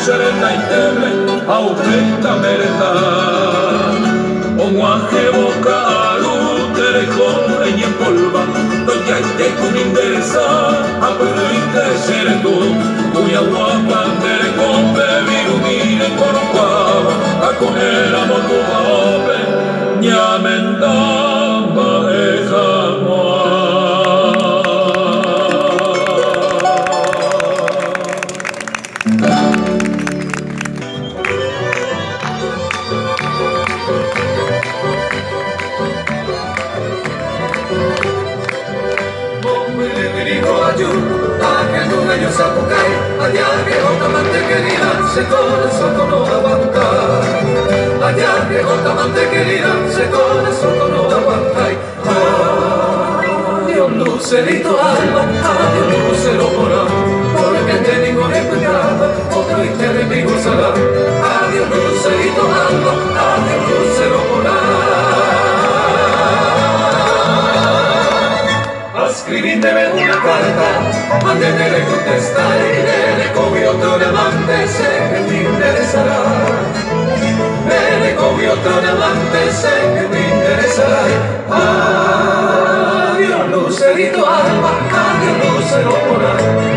serena y teme, aumenta merenda. Omuaje boca alutere con y en polva, doña te con interesa, a perrite sereto, cuya guapa tere con beber unire con guava, a con el amor tu babe, ñamendamba ejamoa. Sapucay, allá que otra mantequería se corazón no va a buscar. Allá que otra mantequería se corazón no va a buscar. Adiós lucerito alma, adiós lucero moral, porque te digo escuchaba, otro y te digo será. Adiós lucerito alma, adiós lucero moral. Escribíteme una carta, mándeme le contestaré, le cogió otro amante, sé que te interesará. Le cogió otro amante, sé que te interesará. Adiós lucerito alma, adiós lucero moral.